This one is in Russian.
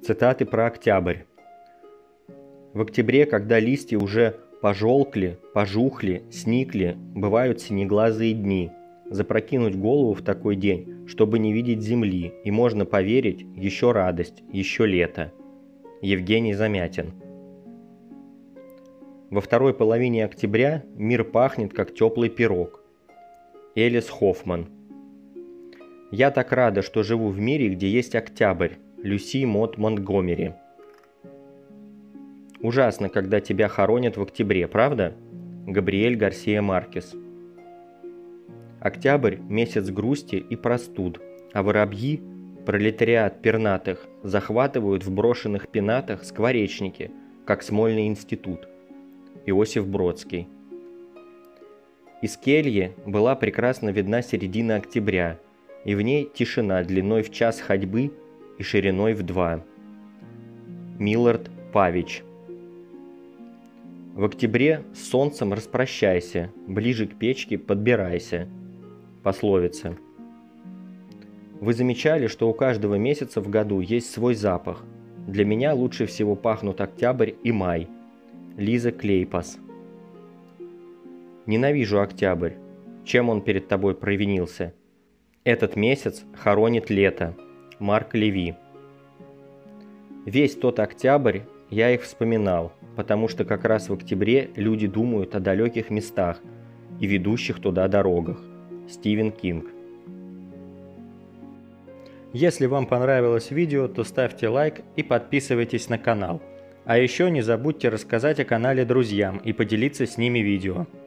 Цитаты про октябрь. В октябре, когда листья уже пожелкли, пожухли, сникли, бывают синеглазые дни. Запрокинуть голову в такой день, чтобы не видеть земли, и можно поверить, еще радость, еще лето. Евгений Замятин. Во второй половине октября мир пахнет, как теплый пирог. Элис Хоффман. Я так рада, что живу в мире, где есть октябрь. Люси Мот Монтгомери. Ужасно, когда тебя хоронят в октябре, правда? Габриэль Гарсия Маркес. Октябрь – месяц грусти и простуд, а воробьи, пролетариат пернатых, захватывают в брошенных пенатах скворечники, как Смольный институт. Иосиф Бродский. Из кельи была прекрасно видна середина октября, и в ней тишина длиной в час ходьбы и шириной в 2. Милорд Павич. В октябре с солнцем распрощайся, ближе к печке подбирайся. Пословица. Вы замечали, что у каждого месяца в году есть свой запах? Для меня лучше всего пахнут октябрь и май. Лиза Клейпас. Ненавижу октябрь. Чем он перед тобой провинился? Этот месяц хоронит лето. Марк Леви. Весь тот октябрь я их вспоминал, потому что как раз в октябре люди думают о далеких местах и ведущих туда дорогах. Стивен Кинг. Если вам понравилось видео, то ставьте лайк и подписывайтесь на канал. А еще не забудьте рассказать о канале друзьям и поделиться с ними видео.